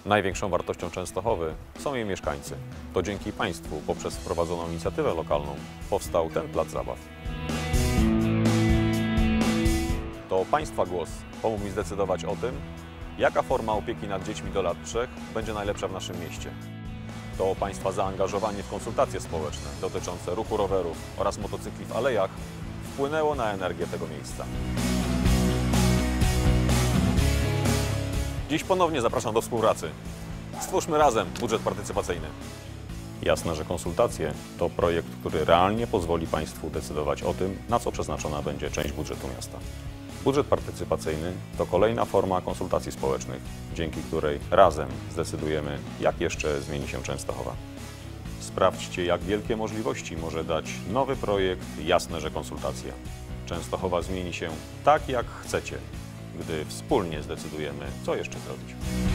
Największą wartością Częstochowy są jej mieszkańcy. To dzięki Państwu poprzez wprowadzoną inicjatywę lokalną powstał ten plac zabaw. To Państwa głos pomógł mi zdecydować o tym, jaka forma opieki nad dziećmi do lat 3 będzie najlepsza w naszym mieście. To Państwa zaangażowanie w konsultacje społeczne dotyczące ruchu rowerów oraz motocykli w alejach wpłynęło na energię tego miejsca. Dziś ponownie zapraszam do współpracy. Stwórzmy razem budżet partycypacyjny. Jasne, że konsultacje to projekt, który realnie pozwoli Państwu decydować o tym, na co przeznaczona będzie część budżetu miasta. Budżet partycypacyjny to kolejna forma konsultacji społecznych, dzięki której razem zdecydujemy, jak jeszcze zmieni się Częstochowa. Sprawdźcie, jak wielkie możliwości może dać nowy projekt Jasne, że konsultacja. Częstochowa zmieni się tak, jak chcecie, gdy wspólnie zdecydujemy, co jeszcze zrobić.